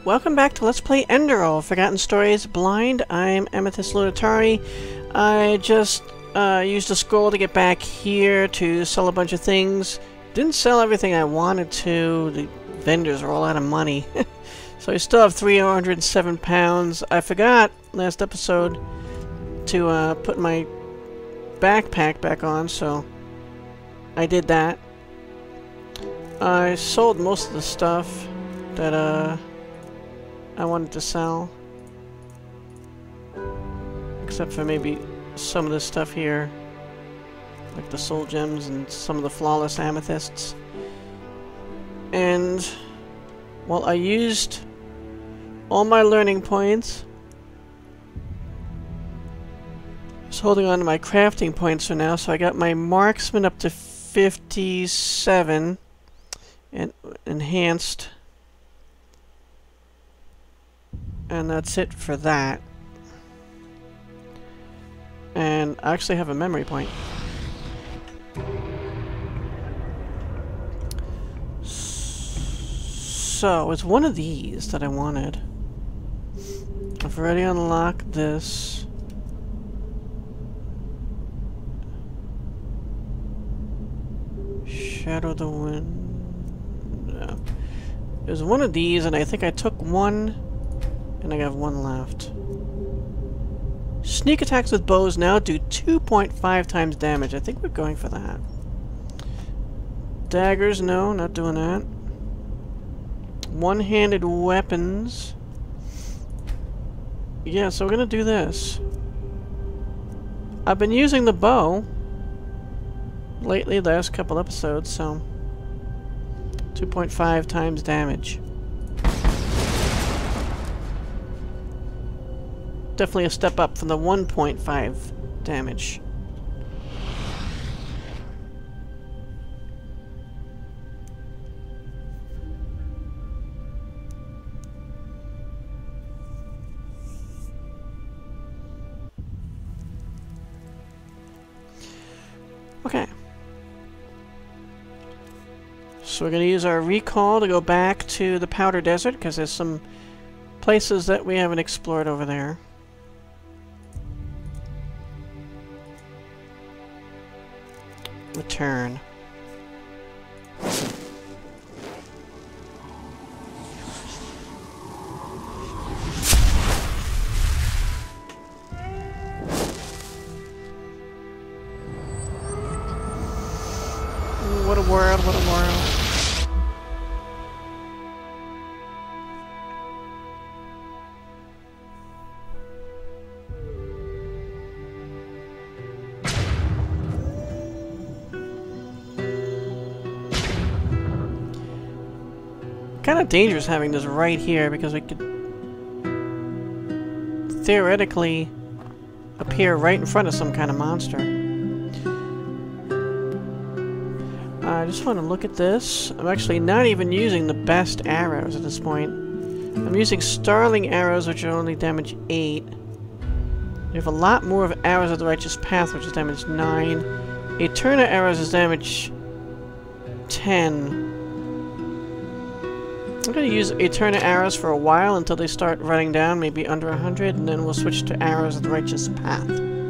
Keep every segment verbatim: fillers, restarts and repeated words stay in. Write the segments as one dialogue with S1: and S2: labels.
S1: welcome back to Let's Play Enderal, Forgotten Stories Blind. I'm Amethyst Lunatari. I just uh, used a scroll to get back here to sell a bunch of things. Didn't sell everything I wanted to. The vendors are all out of money. So I still have three hundred seven pounds. I forgot last episode to uh, put my backpack back on, so I did that. I sold most of the stuff that uh, I wanted to sell, except for maybe some of this stuff here, like the soul gems and some of the flawless amethysts. And well, I used all my learning points. I was holding on to my crafting points for now, so I got my marksman up to fifty-seven and enhanced. And that's it for that. And I actually have a memory point. So, it's one of these that I wanted. I've already unlocked this. Shadow the Wind. No. There's one of these, and I think I took one. And I have one left. Sneak attacks with bows now do two point five times damage. I think we're going for that. Daggers, no, not doing that. One-handed weapons. Yeah, so we're gonna do this. I've been using the bow lately, the last couple episodes, so two point five times damage. Definitely a step up from the one point five damage. Okay. So we're going to use our recall to go back to the Powder Desert, because there's some places that we haven't explored over there. Return. What a world, what a world. Kind of dangerous having this right here, because we could theoretically appear right in front of some kind of monster. I just want to look at this. I'm actually not even using the best arrows at this point. I'm using Starling arrows, which are only damage eight. We have a lot more of arrows of the righteous path, which is damage nine. Eterna arrows is damage ten. I'm going to use Eterna arrows for a while until they start running down, maybe under one hundred, and then we'll switch to arrows of the righteous path.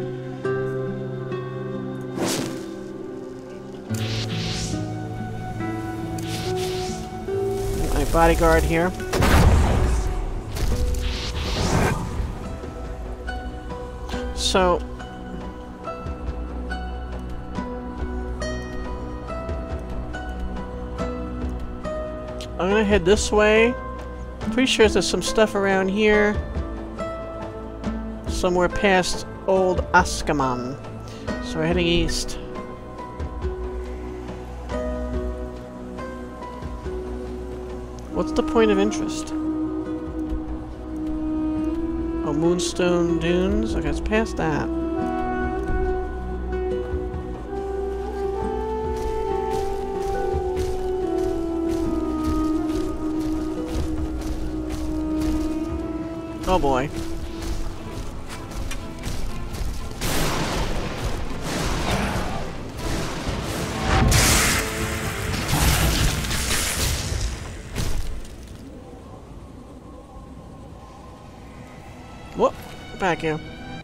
S1: My bodyguard here. So I'm gonna head this way. Pretty sure there's some stuff around here. Somewhere past Old Ascaman. So we're heading east. What's the point of interest? Oh, Moonstone Dunes? Okay, it's past that. Oh boy. back here.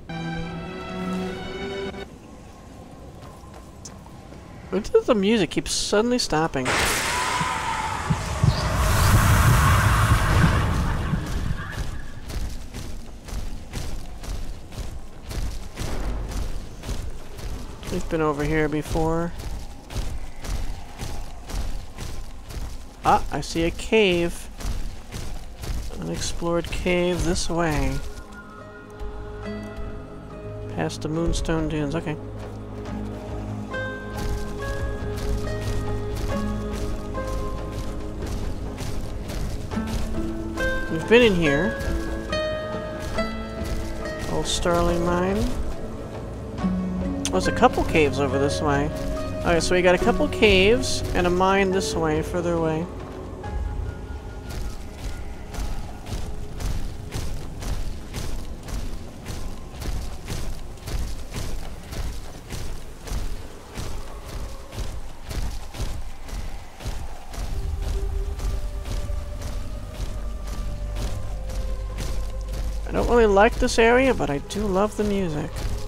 S1: What does the music keep suddenly stopping? We've been over here before. Ah, I see a cave. Unexplored cave this way. Past the Moonstone Dunes, okay. We've been in here. Old Starling Mine. There's a couple caves over this way. Alright, so we got a couple caves and a mine this way, further away. I don't really like this area, but I do love the music.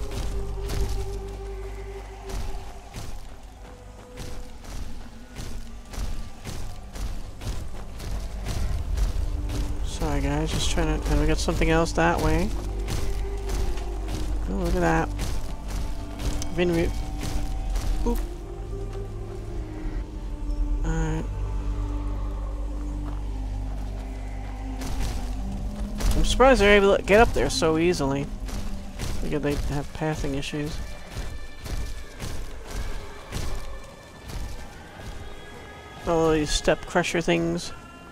S1: Sorry guys, just trying to... And we got something else that way. Oh, look at that. Been re... Oop. Alright. I'm surprised they're able to get up there so easily. Figured they'd have pathing issues. All these step crusher things.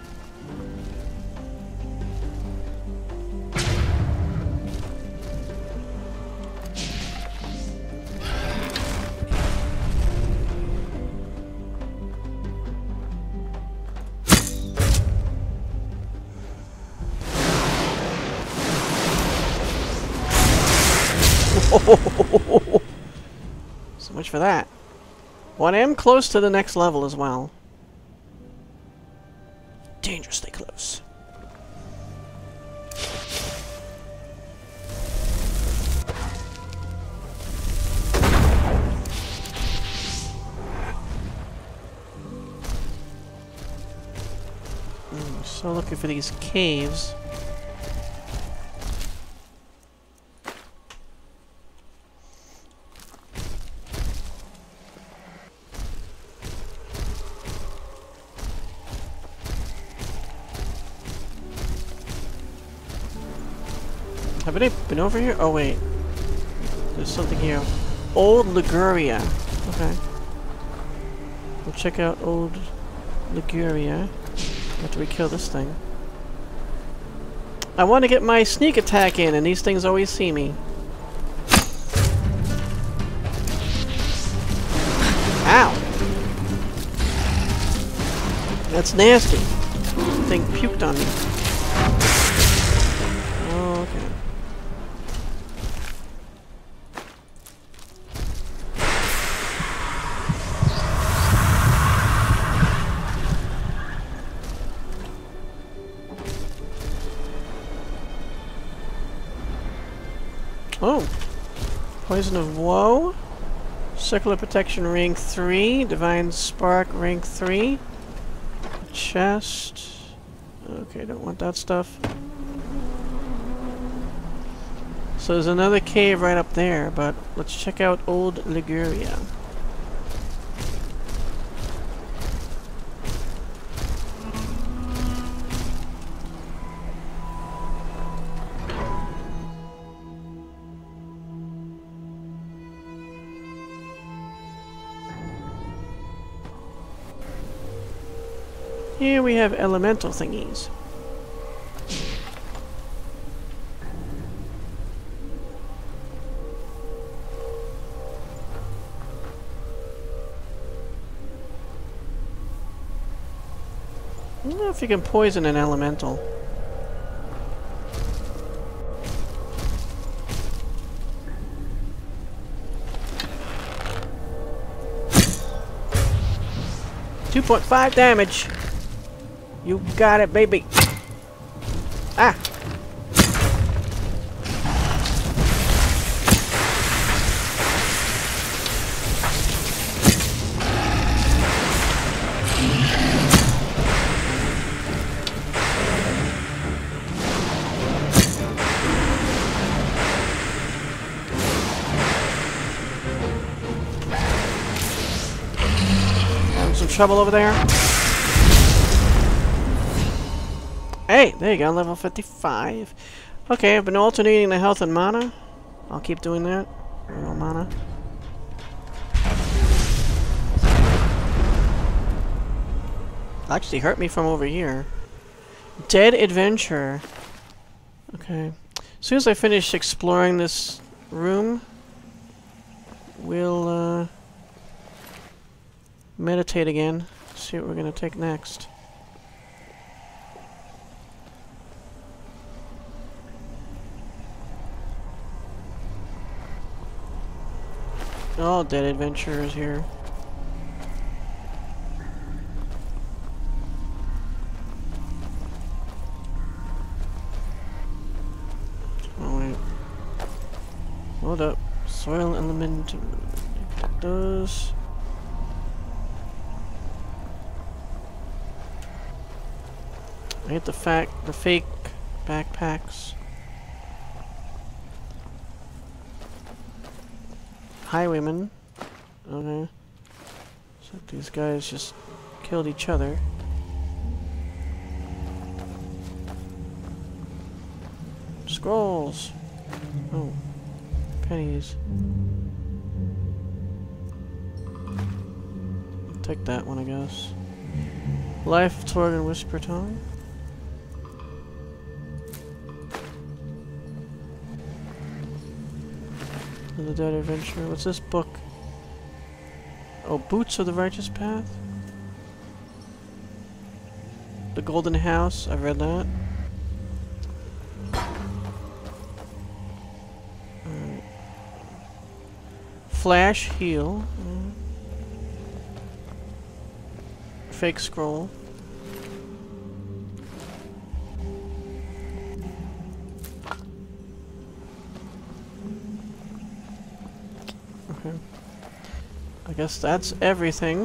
S1: So much for that. Well, I am close to the next level as well. Dangerously close. Mm, so looking for these caves. Have I been over here? Oh wait. There's something here. Old Lyguria. Okay. We'll check out Old Lyguria after we kill this thing. I want to get my sneak attack in, and these things always see me. Ow! That's nasty. The thing puked on me. Oh, okay. Oh! Poison of Woe. Circular Protection rank three. Divine Spark rank three. Chest. Okay, don't want that stuff. So there's another cave right up there, but let's check out Old Lyguria. Here we have elemental thingies. I don't know if you can poison an elemental. two point five damage. You got it, baby. Ah. some trouble over there. Hey, there you go, level fifty-five. Okay, I've been alternating the health and mana. I'll keep doing that. Real mana. Actually hurt me from over here. Dead Adventure. Okay. As soon as I finish exploring this room, we'll uh, meditate again. See what we're gonna take next. Oh, Dead Adventure is here. Oh wait. Hold up. Soil element. Those. I hate the fact the fake backpacks. Highwaymen. Okay. So these guys just killed each other. Scrolls. Oh. Pennies. I'll take that one, I guess. Life of Torg Whisper Tongue. The Dead Adventure. What's this book? Oh, Boots of the Righteous Path? The Golden House. I've read that. Alright. Flash Heal. Mm. Fake Scroll. Okay. I guess that's everything.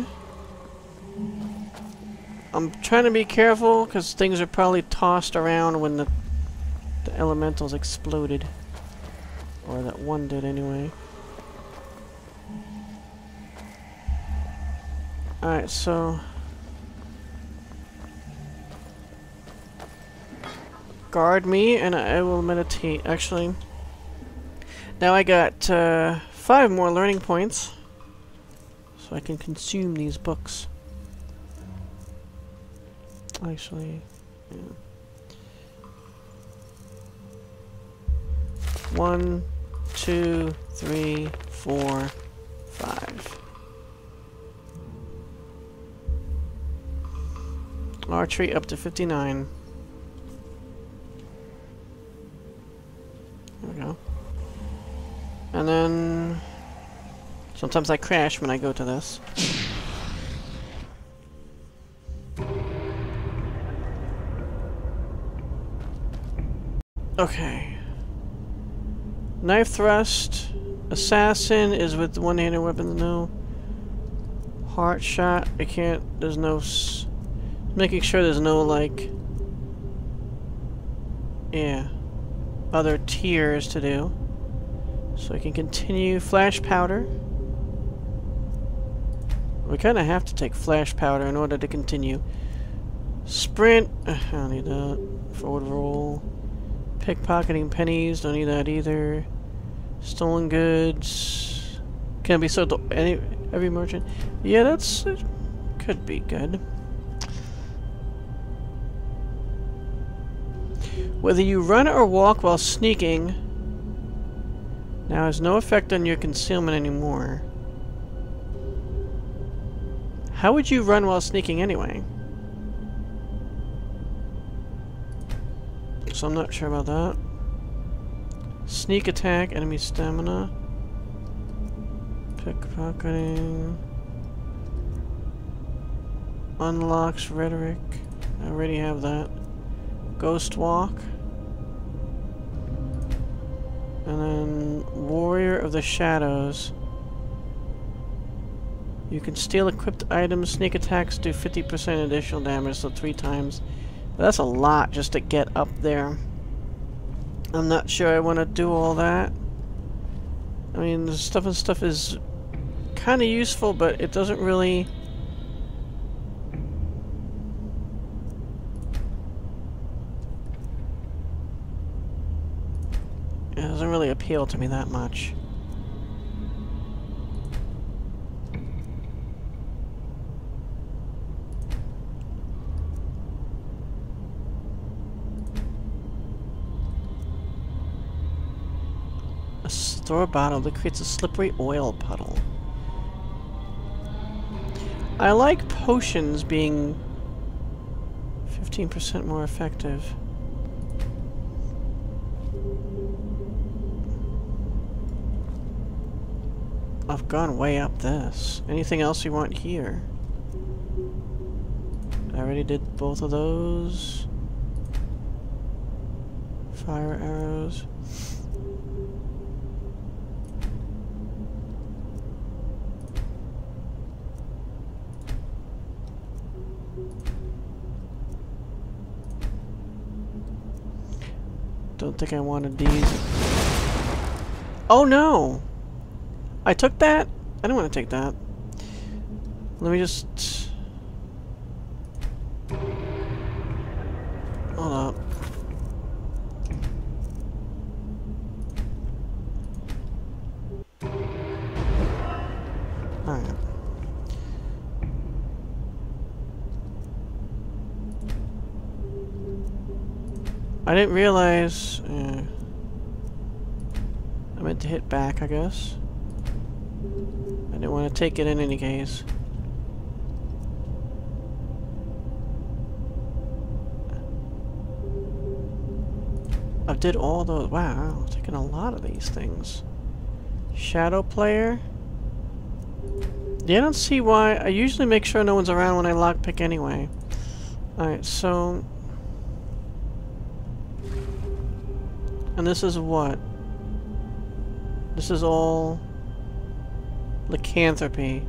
S1: I'm trying to be careful because things are probably tossed around when the the elementals exploded. Or that one did anyway. Alright, so guard me and I will meditate. Actually, now I got uh, five more learning points, so I can consume these books. Actually, yeah. One, two, three, four, five. Archery up to fifty-nine. There we go. And then sometimes I crash when I go to this. Okay. Knife thrust. Assassin is with one-handed weapons. No. Heart shot. I can't. There's no. S making sure there's no like. Yeah. Other tiers to do. So I can continue. Flash powder. We kind of have to take flash powder in order to continue. Sprint. I don't need that. Forward roll. Pickpocketing pennies. Don't need that either. Stolen goods. Can be sold to any every merchant. Yeah, that's it could be good. Whether you run or walk while sneaking now has no effect on your concealment anymore. How would you run while sneaking anyway? So I'm not sure about that. Sneak attack, enemy stamina. Pickpocketing. Unlocks rhetoric. I already have that. Ghost walk. And then Warrior of the Shadows. You can steal equipped items. Sneak attacks do fifty percent additional damage, so three times. But that's a lot just to get up there. I'm not sure I want to do all that. I mean, the stuff and stuff is kind of useful, but it doesn't really appeal to me that much. A store bottle that creates a slippery oil puddle. I like potions being fifteen percent more effective. I've gone way up this. Anything else you want here? I already did both of those. Fire arrows. Don't think I wanted these. Oh no! I took that? I don't want to take that. Let me just... Hold up. Alright. I didn't realize... Uh, I meant to hit back, I guess. I didn't want to take it in any case. I did all those. Wow, I've taken a lot of these things. Shadow player. Yeah, I don't see why. I usually make sure no one's around when I lockpick anyway. Alright, so... And this is what? This is all... lycanthropy.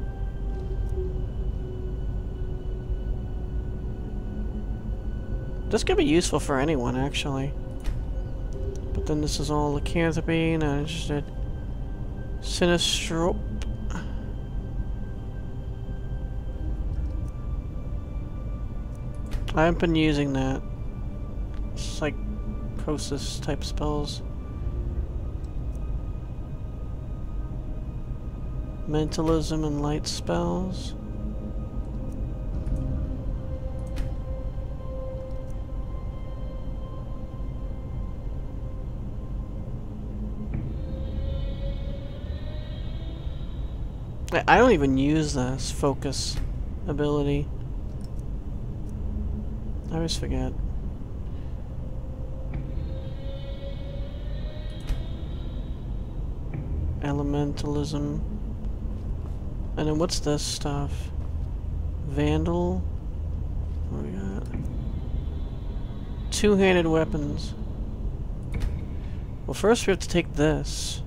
S1: This could be useful for anyone, actually. But then this is all lycanthropy, not interested. Sinistrope. I haven't been using that. Psychosis type spells. Mentalism and light spells. I don't even use this focus ability. I always forget. Elementalism. And then what's this stuff? Vandal. What do we got? Two-handed weapons. Well, first we have to take this.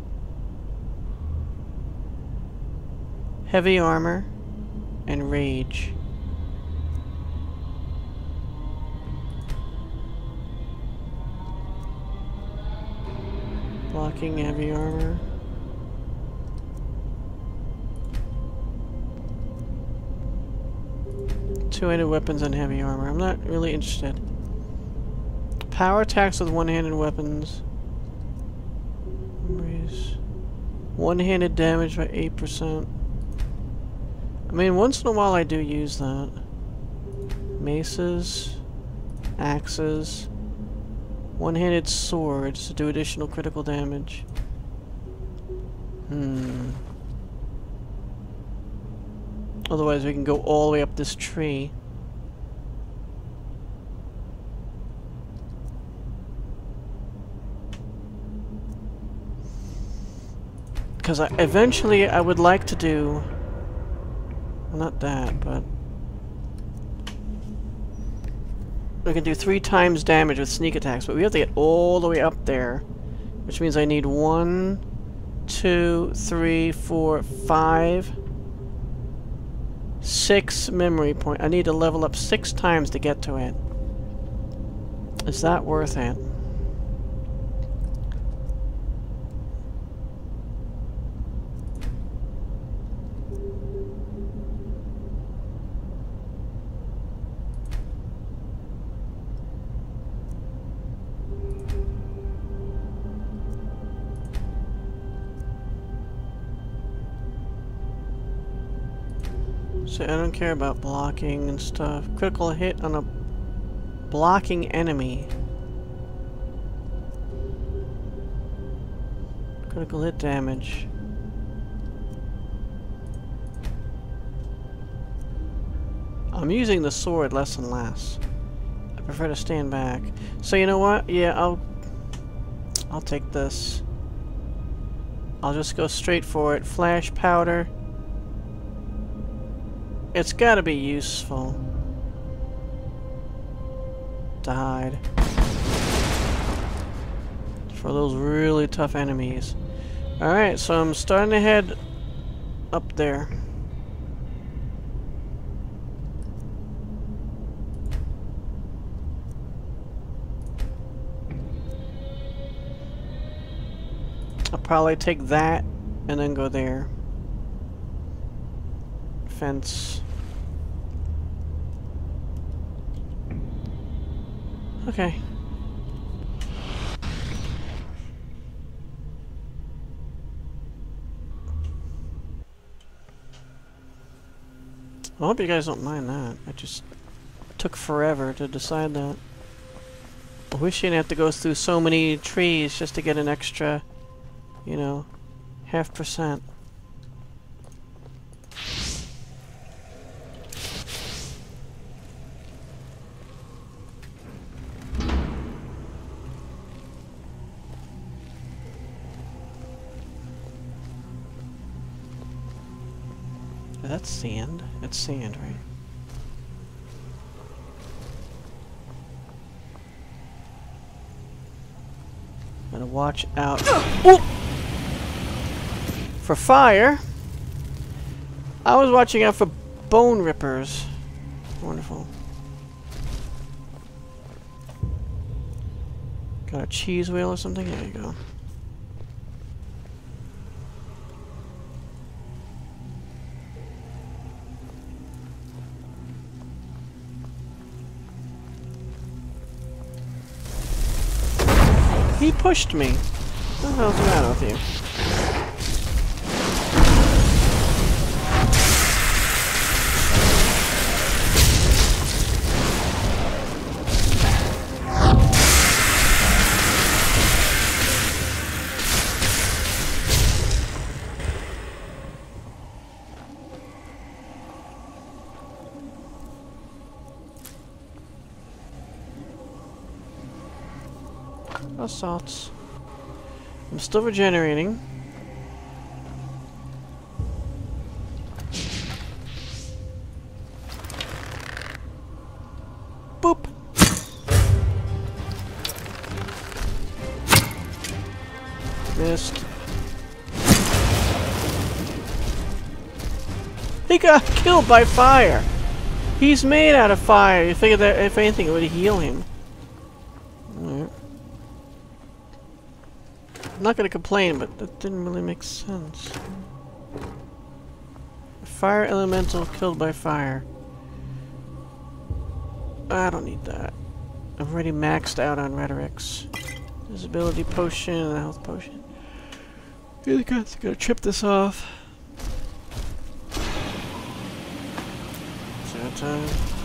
S1: Heavy armor and rage. Blocking heavy armor. Two-handed weapons and heavy armor. I'm not really interested. Power attacks with one-handed weapons. One-handed damage by eight percent. I mean, once in a while I do use that. Maces. Axes. One-handed swords to do additional critical damage. Hmm. Otherwise we can go all the way up this tree. Because I, eventually I would like to do... Well, not that, but... We can do three times damage with sneak attacks, but we have to get all the way up there. Which means I need one, two, three, four, five... Six memory point. I need to level up six times to get to it. Is that worth it? So I don't care about blocking and stuff. Critical hit on a blocking enemy. Critical hit damage. I'm using the sword less and less. I prefer to stand back. So you know what? Yeah, I'll I'll take this. I'll just go straight for it. Flash powder. It's gotta be useful to hide for those really tough enemies. Alright, so I'm starting to head up there. I'll probably take that and then go there. Fence. Okay. I hope you guys don't mind that. I just took forever to decide that. I wish you didn't have to go through so many trees just to get an extra, you know, half percent. That's sand. It's sand, right? Gotta watch out. Oop! For fire. I was watching out for bone rippers. Wonderful. Got a cheese wheel or something? There you go. He pushed me. What the hell's the matter with you? Assaults. I'm still regenerating. Boop. Missed. He got killed by fire. He's made out of fire. You figure that if anything it would heal him. Alright. I'm not gonna complain, but that didn't really make sense. Fire elemental killed by fire. I don't need that. I've already maxed out on rhetorics. Visibility potion and a health potion. Really gotta trip this off. Is that time?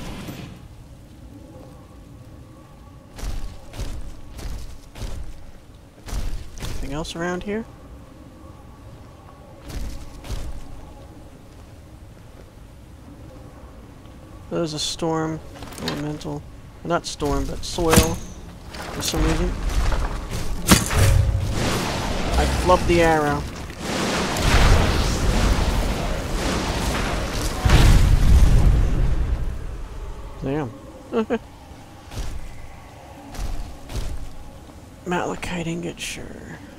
S1: Anything else around here? There's a storm elemental. Not storm, but soil for some reason. I flubbed the arrow. Damn. Malachite ingot, sure.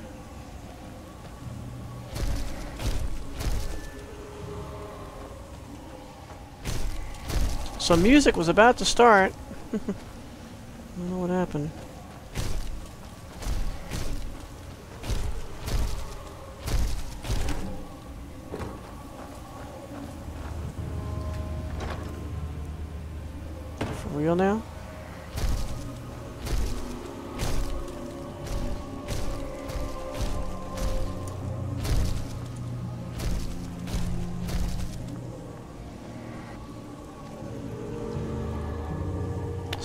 S1: So music was about to start. I don't know what happened. For real now?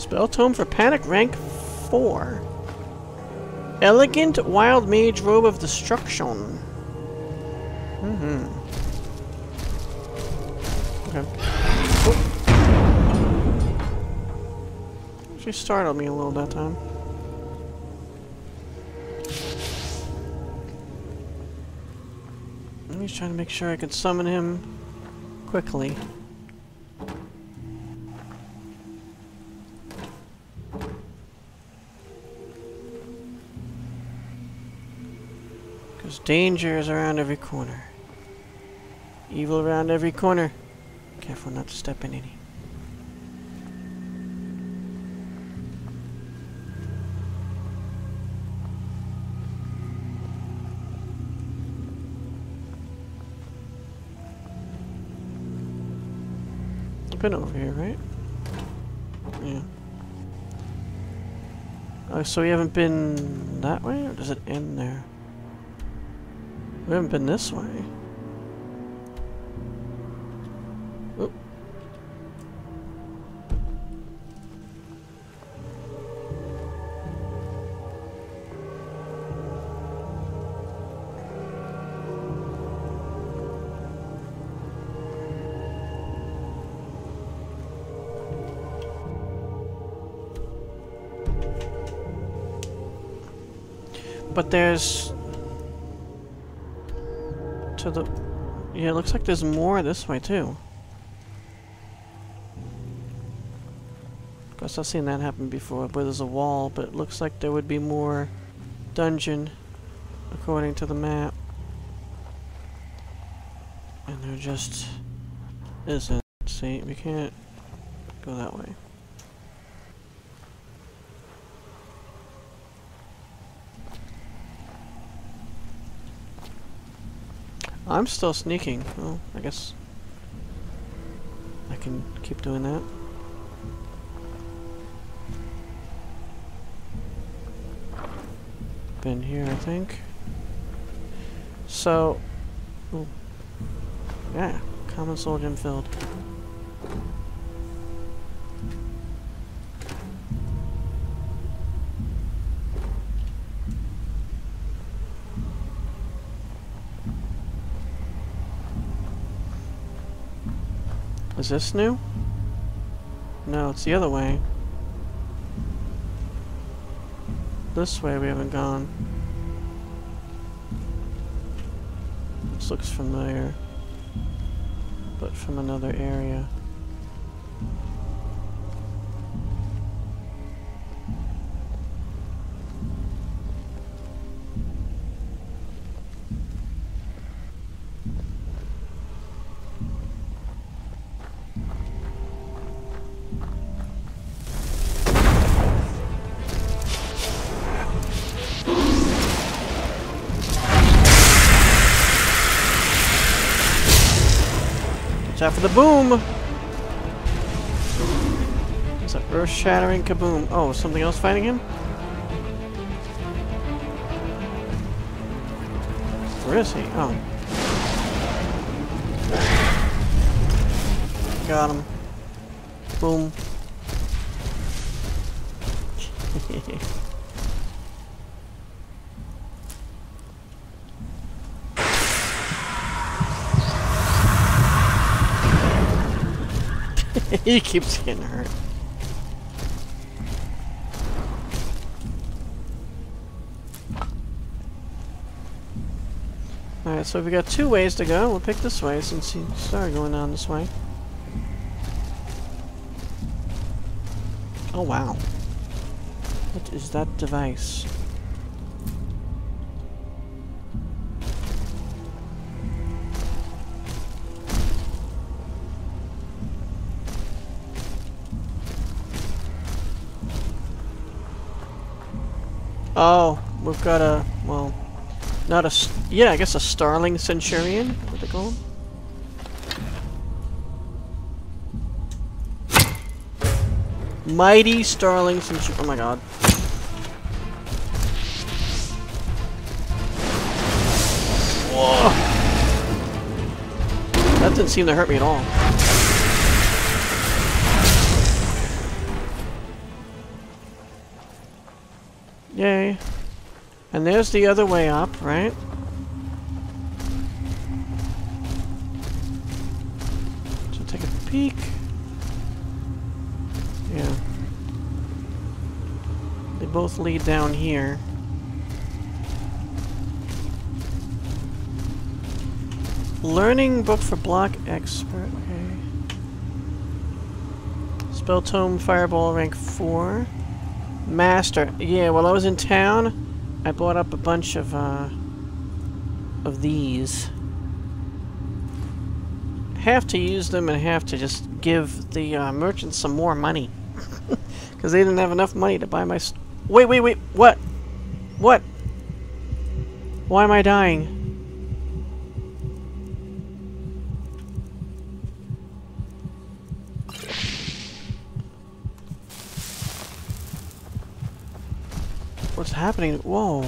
S1: Spell tome for panic rank four. Elegant wild mage robe of destruction. Mm-hmm. Okay. Oh. She startled me a little that time. I'm just trying to make sure I could summon him quickly. Because danger is around every corner. Evil around every corner. Careful not to step in any. Been over here, right? Yeah. Oh, so we haven't been that way, or does it end there? We haven't been this way. Oop. But there's... to the... yeah, it looks like there's more this way, too. Of course, I've seen that happen before, where there's a wall, but it looks like there would be more dungeon, according to the map. And there just isn't. See, we can't go that way. I'm still sneaking. Well, I guess I can keep doing that. Been here, I think. So, ooh. Yeah, common soul gem filled. Is this new? No, it's the other way. This way we haven't gone. This looks familiar, but from another area. After the boom! It's an earth-shattering kaboom. Oh, something else fighting him? Where is he? Oh. Got him. Boom. He keeps getting hurt. Alright, so we got two ways to go. We'll pick this way since he started going down this way. Oh wow. What is that device? Oh, we've got a, well, not a, yeah, I guess a Starling Centurion, what they call him? Mighty Starling Centurion, oh my god. Whoa! That didn't seem to hurt me at all. Yay. And there's the other way up, right? So take a peek. Yeah. They both lead down here. Learning book for block expert. Okay. Spell tome fireball rank four. Master. Yeah, while I was in town, I bought up a bunch of uh of these. Have to use them and have to just give the uh, merchants some more money. Because they didn't have enough money to buy my st- Wait, wait, wait, what? What? Why am I dying? What's happening? Whoa.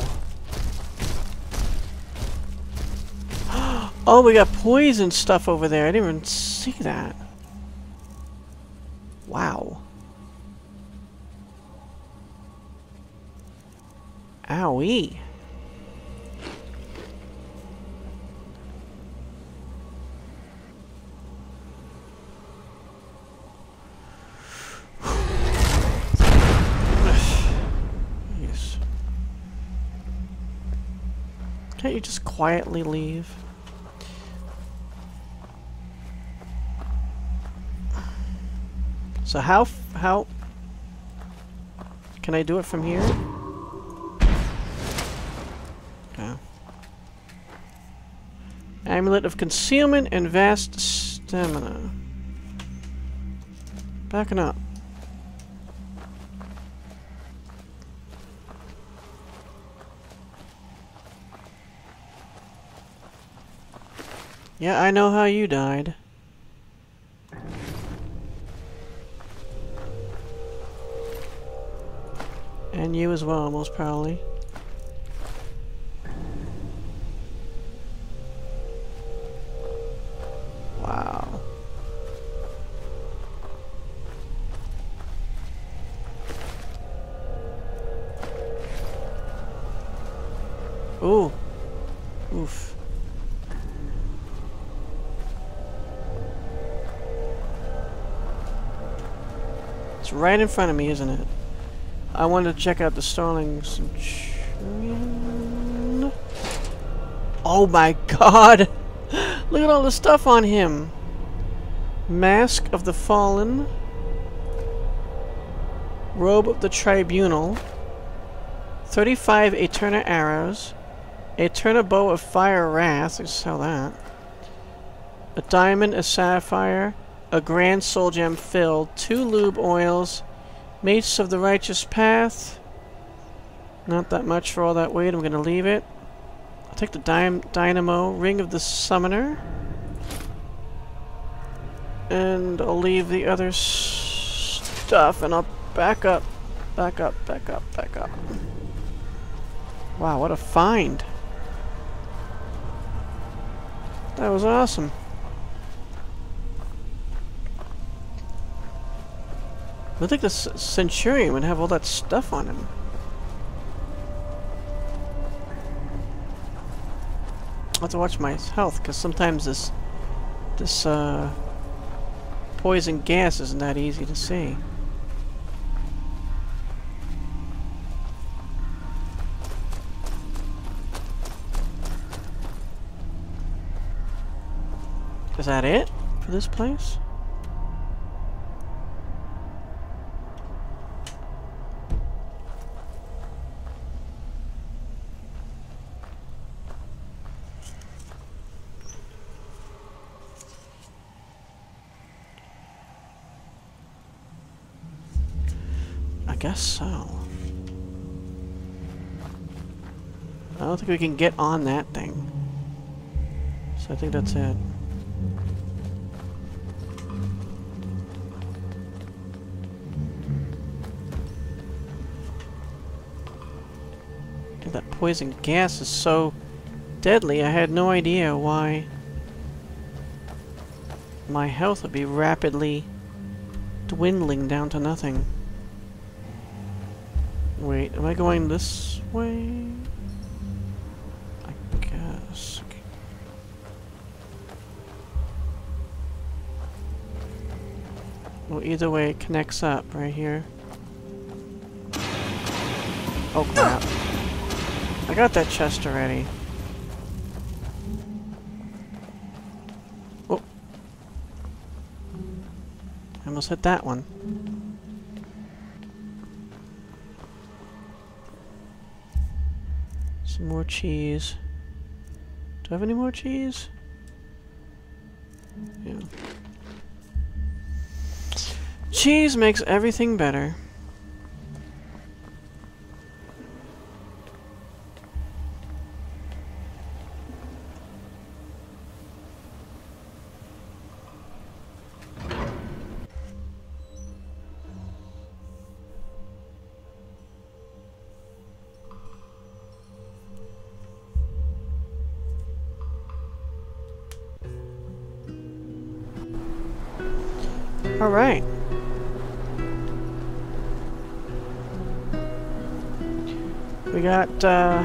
S1: Oh, we got poison stuff over there. I didn't even see that. Wow. Owie. Yes. Can't you just quietly leave? So how f how can I do it from here? Okay. Amulet of concealment and vast stamina. Backing up. Yeah, I know how you died. And you as well, most probably. Wow. Ooh. Oof. It's right in front of me, isn't it? I wanted to check out the Starling Centurion. Oh my god! Look at all the stuff on him! Mask of the Fallen. Robe of the Tribunal. thirty-five Eterna arrows. Eterna bow of fire wrath. Let's sell that. A diamond, a sapphire. A grand soul gem filled. Two lube oils. Mates of the Righteous Path. Not that much for all that weight. I'm going to leave it. I'll take the dy Dynamo. Ring of the Summoner. And I'll leave the other s stuff. And I'll back up. Back up, back up, back up. Wow, what a find. That was awesome. I think the C Centurion would have all that stuff on him. I have to watch my health, because sometimes this this uh, poison gas isn't that easy to see. Is that it for this place? I guess so. I don't think we can get on that thing. So I think that's it. And that poison gas is so deadly, I had no idea why my health would be rapidly dwindling down to nothing. Wait, am I going this way? I guess. Okay. Well, either way, it connects up right here. Oh crap. I got that chest already. Oh. I almost hit that one. Some more cheese. Do I have any more cheese? Yeah. Cheese makes everything better. All right. We got uh,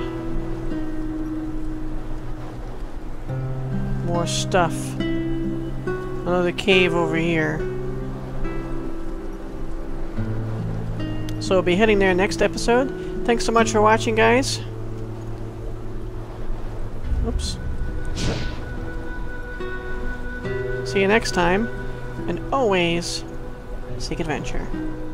S1: more stuff. Another cave over here. So we'll be heading there next episode. Thanks so much for watching, guys. Oops. See you next time. And always seek adventure.